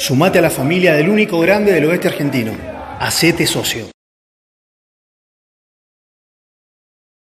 Sumate a la familia del único grande del oeste argentino. Hacete socio.